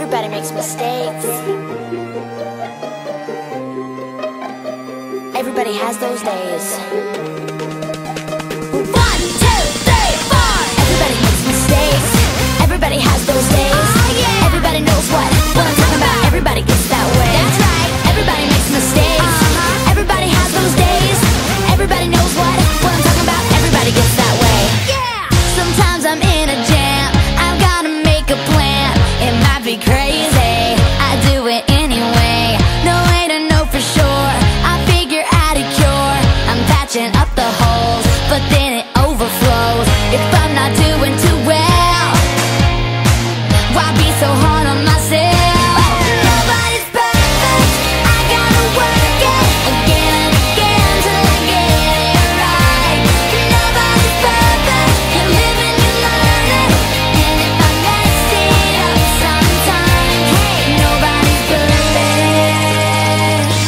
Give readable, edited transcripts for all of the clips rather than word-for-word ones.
Everybody makes mistakes. Everybody has those days. 1, 2, 3, 4. Everybody makes mistakes. Everybody has those days. Oh, yeah. Everybody knows what I'm talking about. Everybody gets that way. That's right. Everybody makes mistakes. Everybody has those days. Everybody knows what I'm talking about. Everybody gets that way. Yeah. Sometimes I'm in a jam. I've gotta make a plan. It might be crazy. I do it anyway. No way to know for sure. I figure out a cure. I'm patching up the holes, but then it overflows. If I'm not doing too well, why be so hard on myself? Nobody's perfect. I gotta work it again and again till I get it right. Nobody's perfect. You live and you learn it. And if I mess it up sometime, hey, nobody's perfect.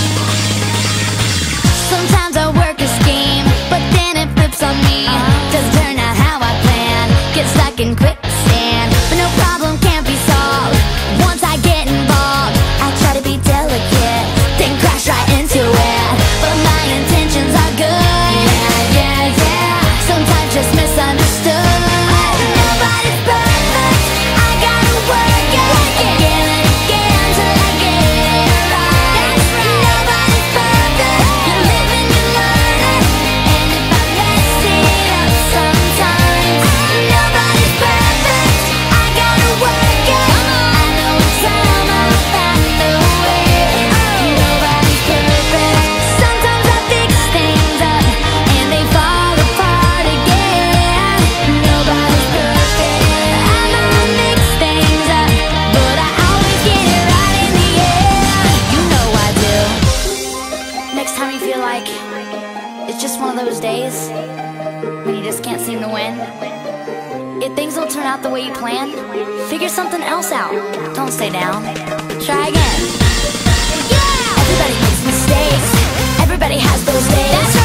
Sometimes I work a scheme, but then it flips on me. Doesn't turn out how I plan. Get stuck in quicksand, but no problem can't be solved. Once I get involved, I try to be delicate, then crash right into it. But my intentions are good. Yeah, yeah, yeah. Sometimes just misunderstood. Nobody's perfect. I gotta work it again and again till I get it right. Nobody's perfect. You live and you learn it. And if I mess it up sometimes, nobody's perfect. I gotta work it. I know it's time I'll find the way. Nobody's perfect. Sometimes I fix things up and they fall apart again. Nobody's perfect. I know I mix things up, but I always get it right in the end. You know I do. Next time you feel like it's just one of those days when you just can't seem to win, if things don't turn out the way you planned, figure something else out. Don't stay down. Try again. Yeah! Everybody makes mistakes. Everybody has those days. That's